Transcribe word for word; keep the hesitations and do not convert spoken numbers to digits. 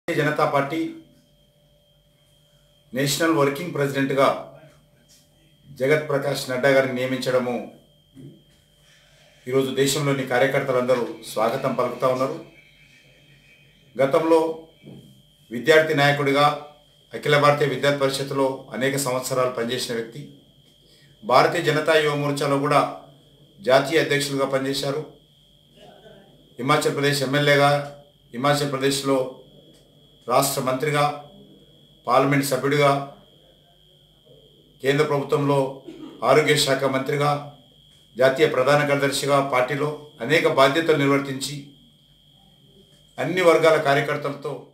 Janata party national working ప్రెసిడెంట్గా జగత్ ప్రకాష్ నడ్డా గారిని నియమించడము ఈరోజు దేశంలోని కార్యకర్తలందరూ స్వాగతం పలుకుతూ ఉన్నారు. గతంలో విద్యార్థి నాయకుడిగా అఖిల భారతీయ విద్యార్థి పరిషత్తులో అనేక సంవత్సరాలు పనిచేసిన వ్యక్తి. భారతీయ జనతా యువ మోర్చాలో కూడా జాతీయ అధ్యక్షులుగా పనిచేశారు. హిమాచల్ ప్రదేశ్ ఎమ్మెల్యేగా, హిమాచల్ ప్రదేశ్లో రాష్ట్ర మంత్రిగా, పార్లమెంట్ సభ్యుడిగా, కేంద్ర ప్రభుత్వంలో ఆరోగ్య శాఖ మంత్రిగా, జాతీయ ప్రధాన కార్యదర్శిగా పార్టీలో అనేక బాధ్యతలు నిర్వర్తించి అన్ని వర్గాల కార్యకర్తలతో